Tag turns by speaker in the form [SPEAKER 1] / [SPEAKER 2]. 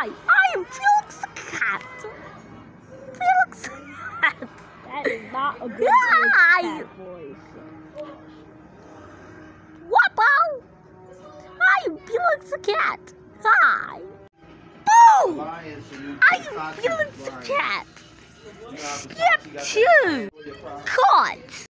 [SPEAKER 1] Hi, I am Felix the cat. Felix the cat.
[SPEAKER 2] That is not a good
[SPEAKER 1] Hi.
[SPEAKER 2] cat voice.
[SPEAKER 1] Wappo. I am Felix the cat. Hi. Boo! I am Felix the cat. Skip 2. Caught.